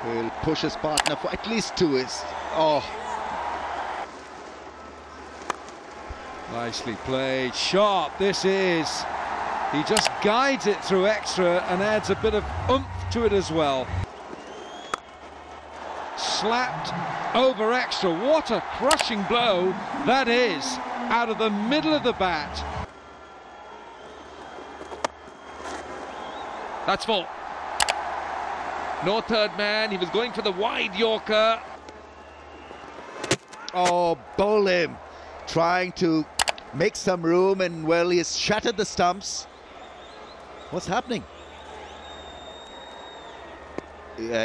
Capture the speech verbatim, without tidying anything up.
He'll push his partner for at least two. Is oh. Nicely played, sharp this is. He just guides it through extra and adds a bit of oomph to it as well. Slapped over extra, what a crushing blow that is, out of the middle of the bat. That's full. No third man, he was going for the wide Yorker. Oh, bowl him. Trying to make some room, and well, he has shattered the stumps. What's happening? Yeah.